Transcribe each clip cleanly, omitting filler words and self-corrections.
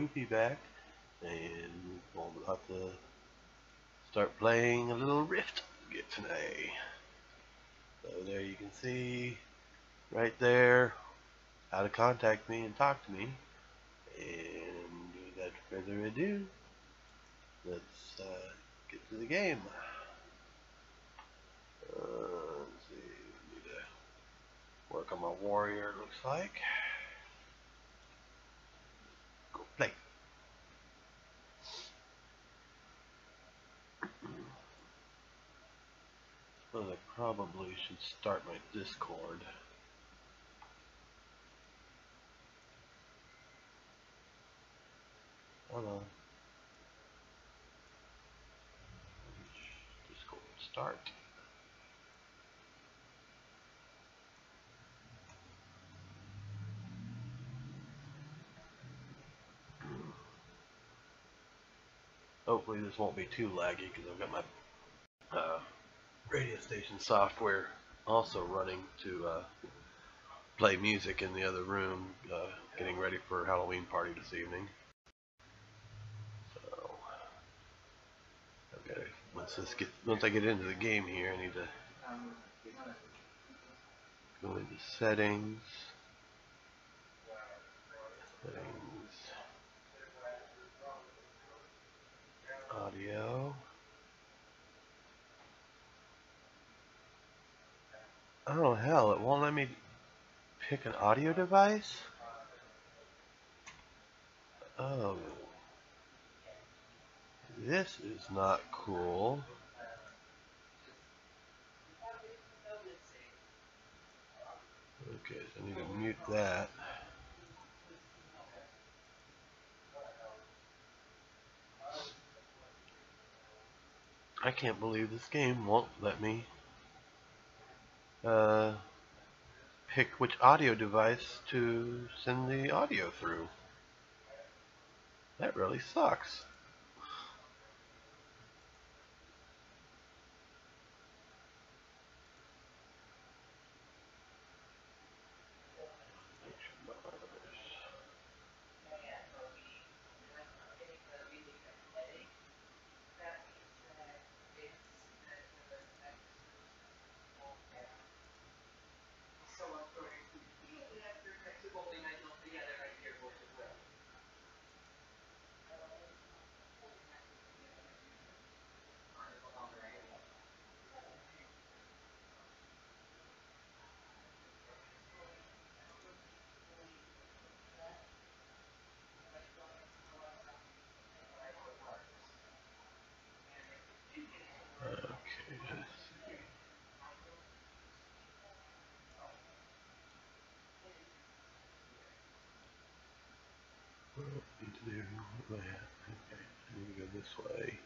Goofy back, and we'll have to start playing a little Rift today. So there you can see, right there, how to contact me and talk to me. And without further ado, let's get to the game. Let's see, need to work on my warrior, it looks like. Go play. Well, I probably should start my Discord. Hold on. Discord start. Hopefully this won't be too laggy because I've got my radio station software also running to play music in the other room, getting ready for a Halloween party this evening. So, okay, once I get into the game here, I need to go into settings, audio. Oh hell, it won't let me pick an audio device? Oh, this is not cool. Okay, so I need to mute that. I can't believe this game won't let me pick which audio device to send the audio through. That really sucks. Okay, okay, I need to go this way.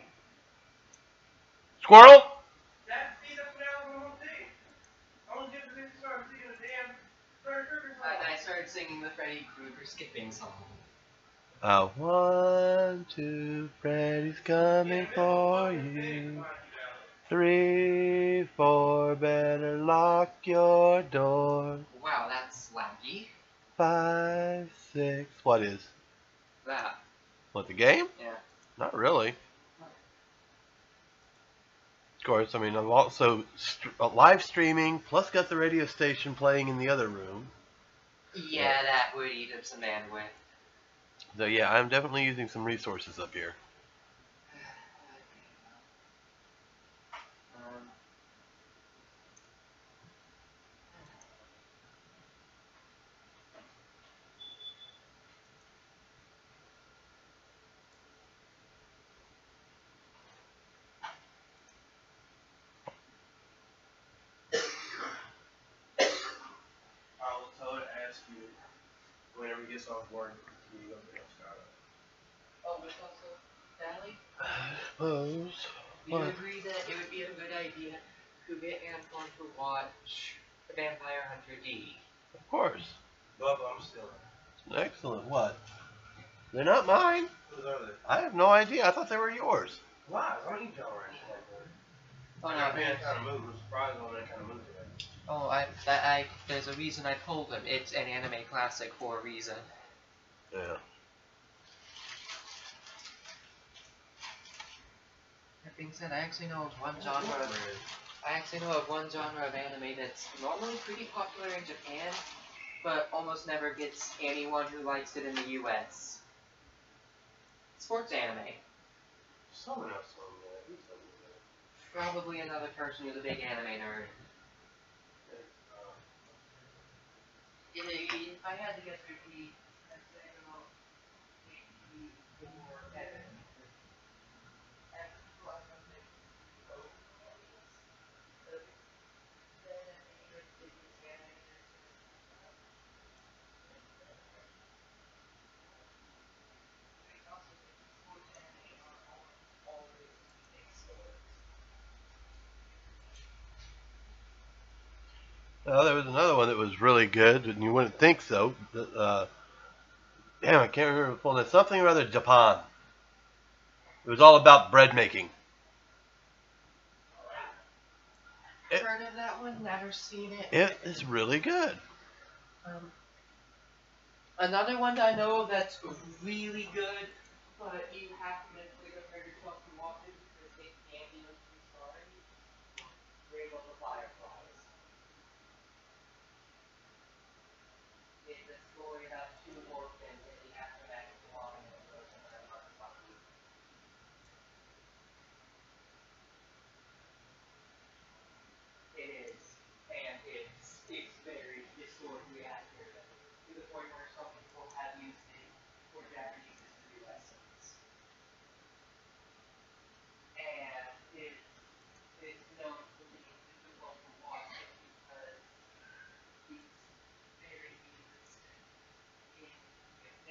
Squirrel? start singing the Freddy Krueger skipping song. 1, 2, Freddy's coming for you. 3, 4, better lock your door. Wow, that's laggy. 5, 6, what is? That. What, the game? Yeah. Not really. Of course, I mean, I'm also live streaming, plus got the radio station playing in the other room. Yeah, that would eat up some bandwidth. So yeah, I'm definitely using some resources up here. I will tell her to ask you whenever he gets off work. Can you go pick up Skylar? Oh, which also, Sally? I suppose. Do you agree that it would be a good idea to get Antoine to watch The Vampire Hunter D? Of course. Bubba, I'm still in. Excellent. What? They're not mine. Whose are they? I have no idea. I thought they were yours. Why? I don't need y'all around like that. Oh, I'm being kind of moved. I'm surprised on that kind of move today. Oh, there's a reason I told him. It's an anime classic for a reason. Yeah. That being said, I actually know of one genre of anime that's normally pretty popular in Japan, but almost never gets anyone who likes it in the US. Sports anime. Someone else told me that. Who's told me that? Probably another person who's a big anime nerd. If I had to guess, it would be, I'd say, I don't know, maybe or Evan. Well, there was another one that was really good, and you wouldn't think so. Damn, I can't remember the full name. Something or other Japan. It was all about bread making. Heard of that one? Never seen it. It is really good. Another one that I know that's really good, but you have to mentally prepare yourself to watch it because it can be too sorry. Rainbow the Fireflies. It's a story about two orphans in the aftermath of the bombing of Hiroshima and Nagasaki. It is, and it's very historically accurate to the point where some people have used it for Japanese history lessons. And it's known for being difficult to watch because it's very realistic in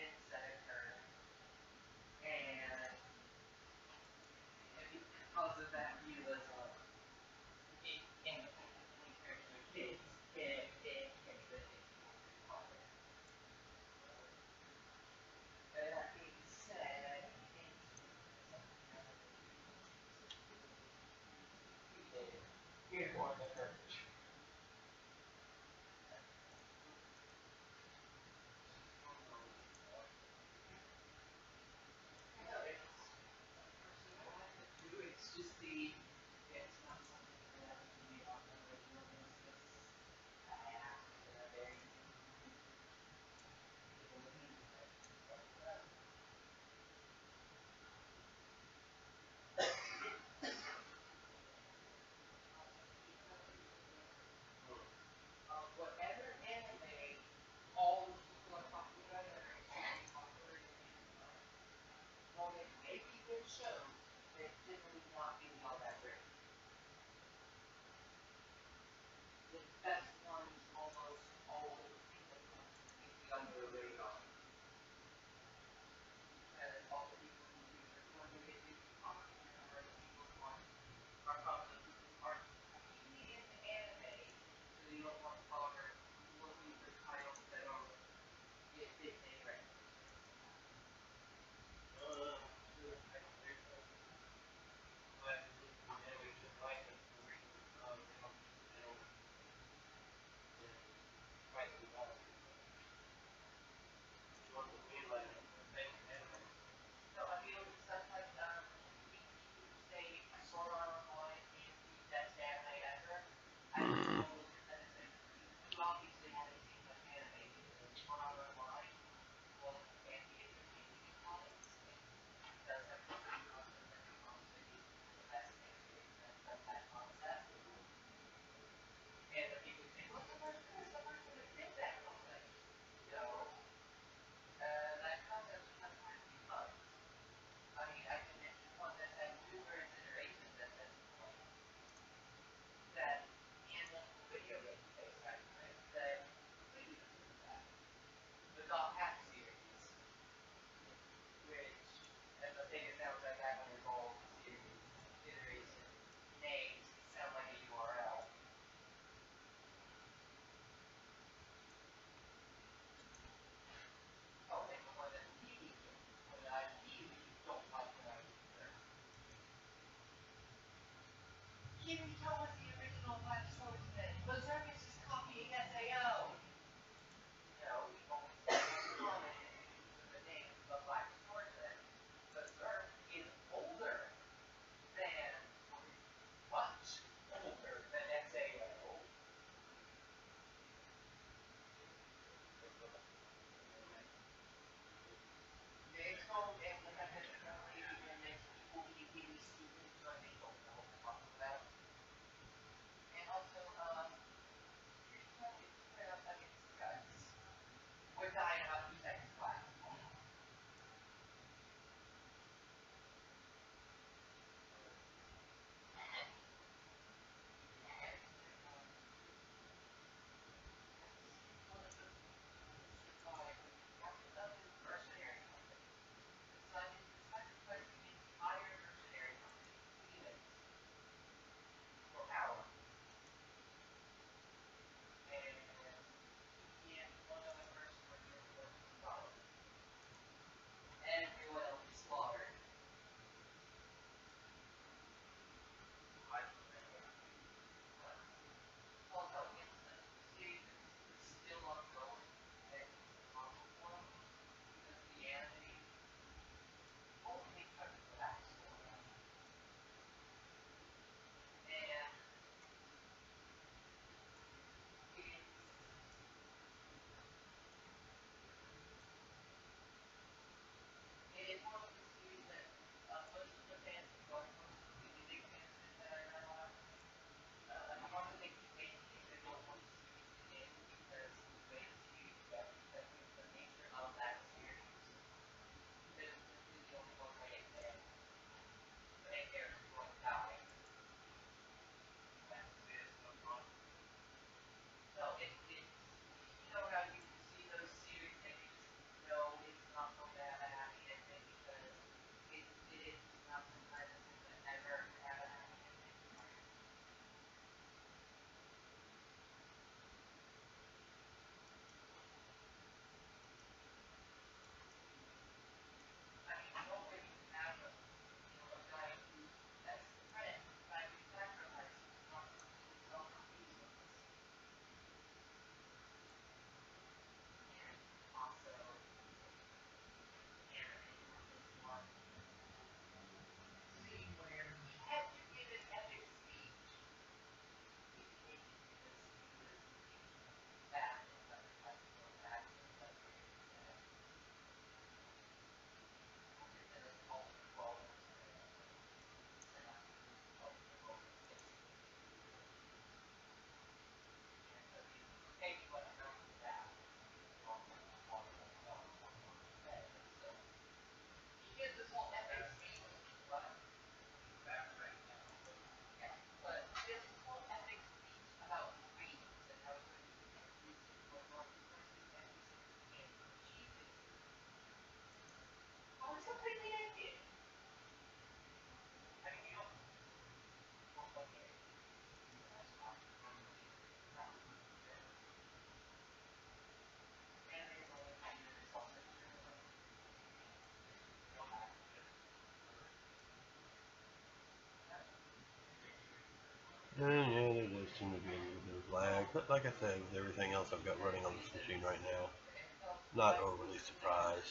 But like I said, with everything else I've got running on this machine right now, not overly surprised.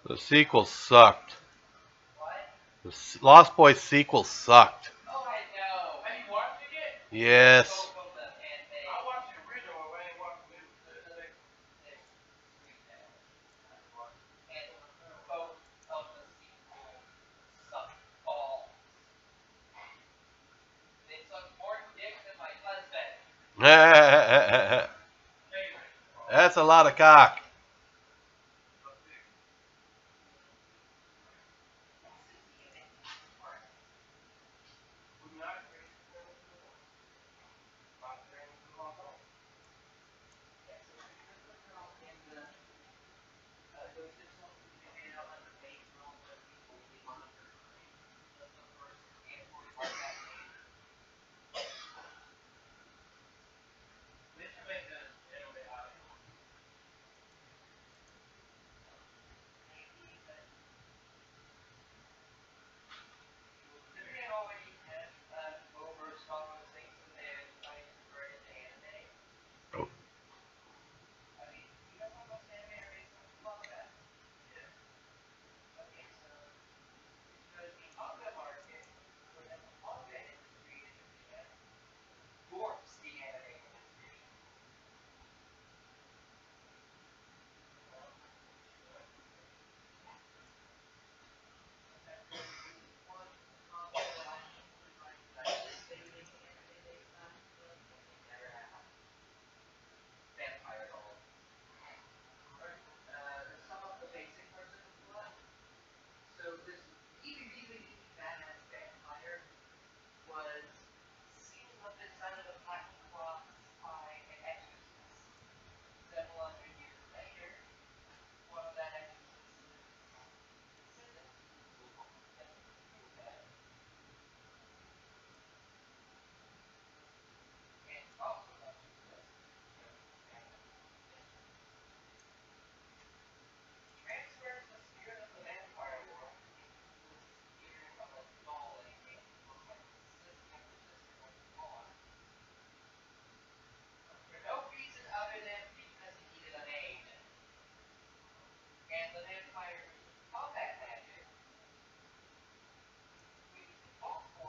The sequel sucked. What? The Lost Boys sequel sucked. Oh, I know. Have you watched it yet? Yes. Both of them, and they. I watched the original, but I ain't watched the new. They're sweet now. And both of the sequels suck balls. They suck more dick than my husband. That's a lot of cock. Oh. Dwarfs the anime industry. Vampire doll. Some of the basic version of plot. So this really badass vampire was sealed up inside of a black box by an exorcist. Several hundred years later, one of that exorcist's descendants and also transfers the spirit of the vampire world into the spirit of a doll that he made to look like his sister was born. For no reason other than because he needed a name. And the vampire combat magic, which also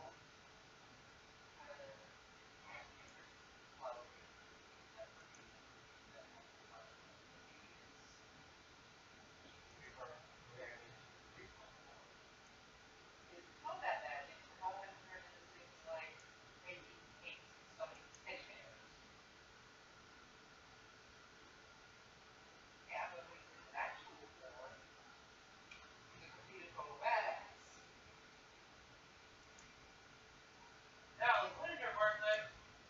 his combat magic have all been turned into things like making paint summoning teddy bears. Yeah, but when he's in actual war, he's a complete total badass. Now, when is your birthday?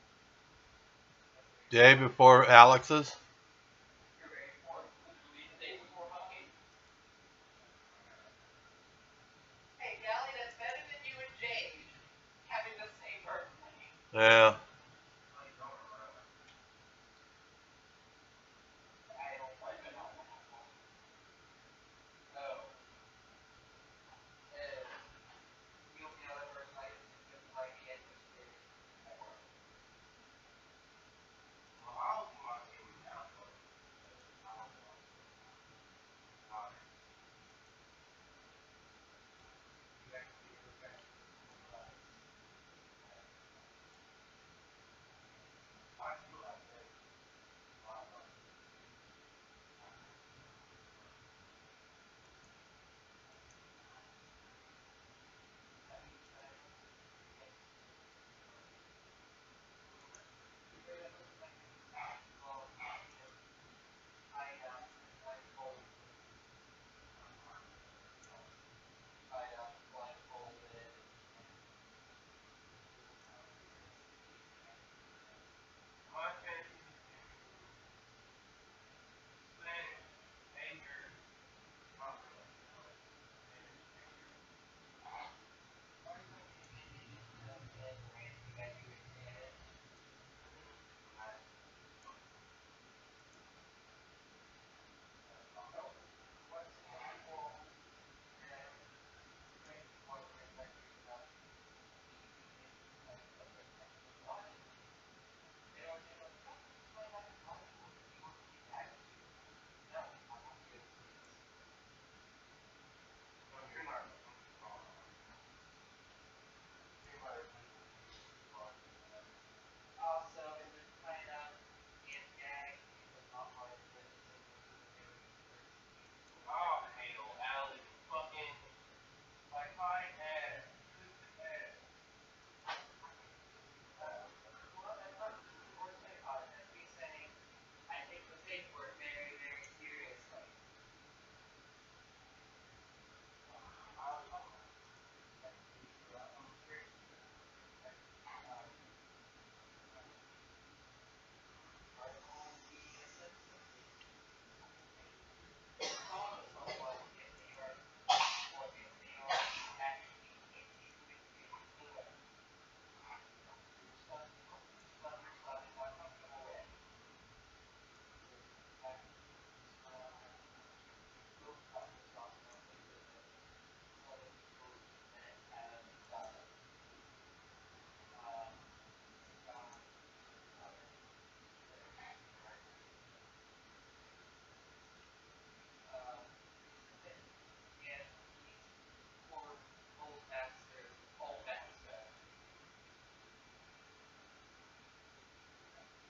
Day before Alex's. You're ready for it. Would you leave the day before mine? Hey, Callie, that's better than you and Jade having the same birthday. Yeah. I don't blame it on that one. Oh. The only other person I can think of who might be interested is more.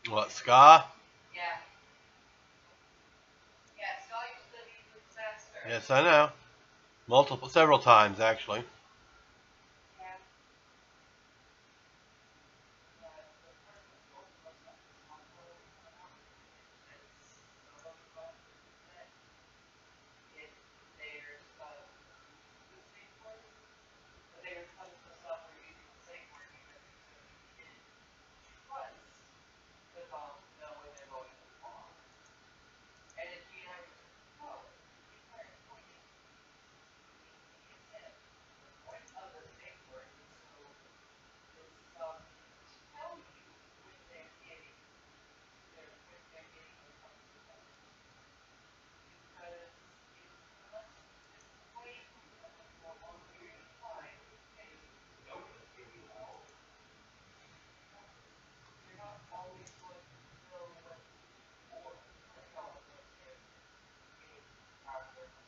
What, ska? Yeah. Yeah, Scott used to be the disaster. Yes, I know. Several times, actually. Yeah. Yeah, the person who told us that was not really enough. It's some of the fun that if there's the safe word, but there's some of the stuff where you're using the safe word because it's going to be hidden twice. Because I'll know when they're going to fall. And if you have no, the entire point is the intent. The point of the safe word is to tell you when they're getting the consequence. Because unless it's playing with them for a long period of time and you know them pretty well, you're not always going to know what for. Like how when they're getting out of their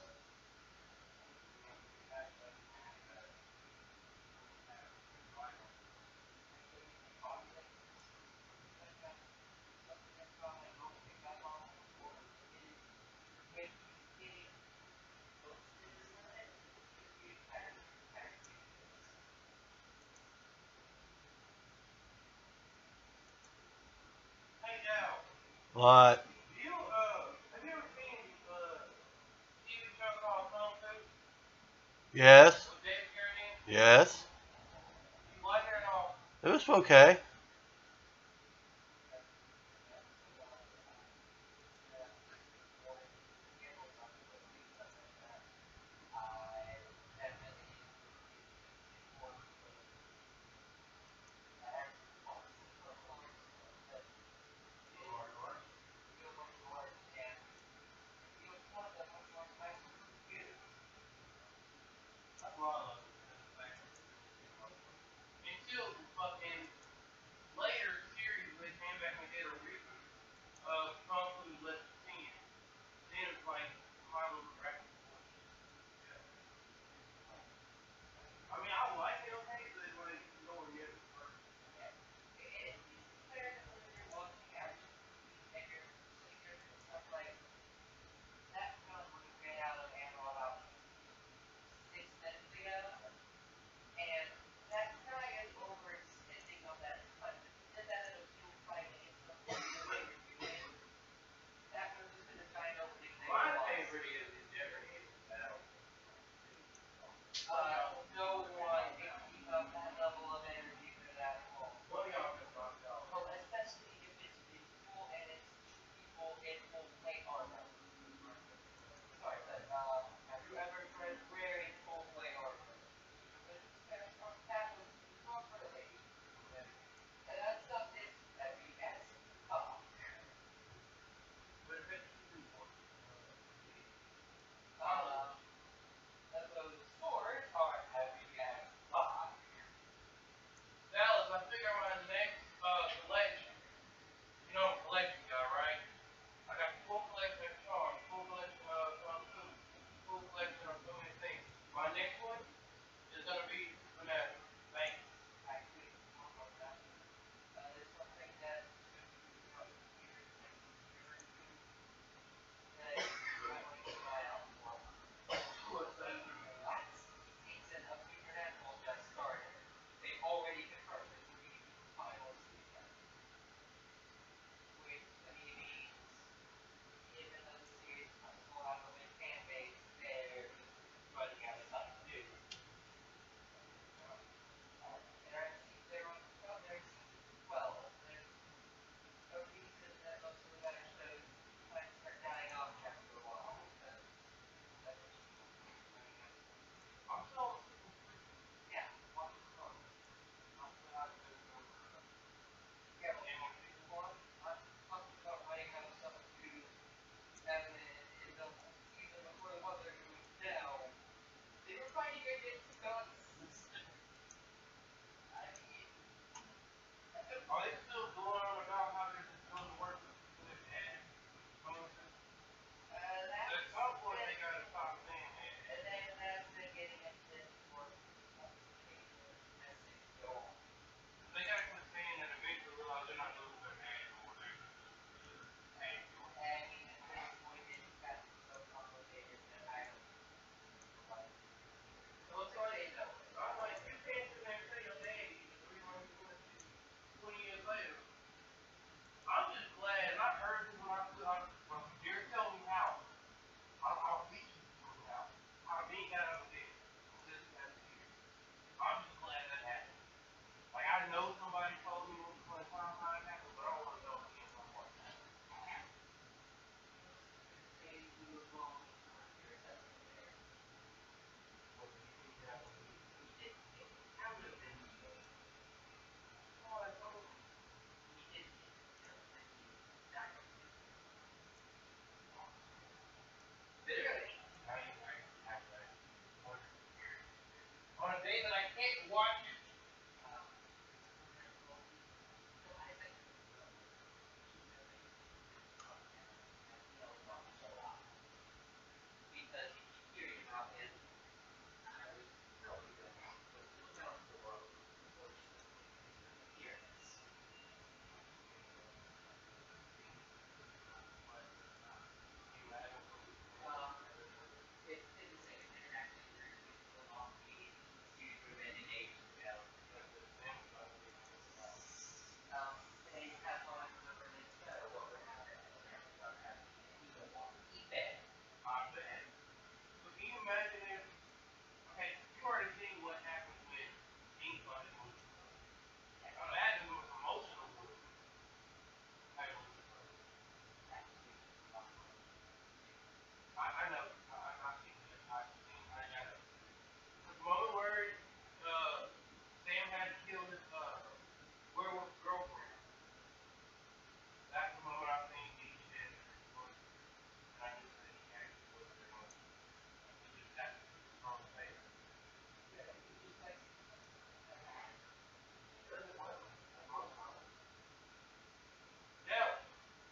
Hey now, What? have you ever seen TV show called Kung Fu Yes? with David Carradine? Yes? You like it at all? It was okay. That's why I love it. Until fucking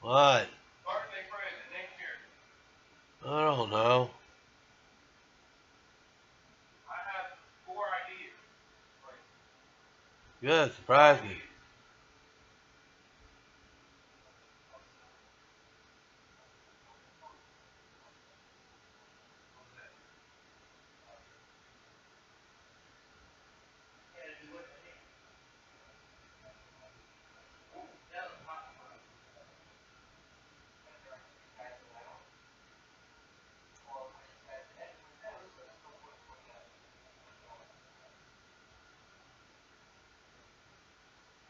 What? Birthday present next year. I don't know. I have 4 ideas. Like, Good, surprise me. Yeah, do what I need. No, not tomorrow. Guys around. Well, I just got to edit my nose, so it's still 420 out.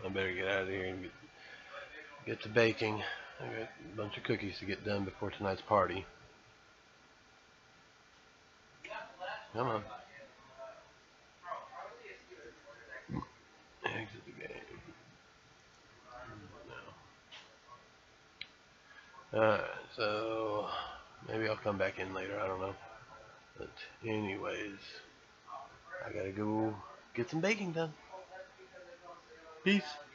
I better get out of here and get to baking. I got a bunch of cookies to get done before tonight's party. Come on. Exit the game. No. Alright, so maybe I'll come back in later, I don't know. But anyways, I gotta go get some baking done. Peace.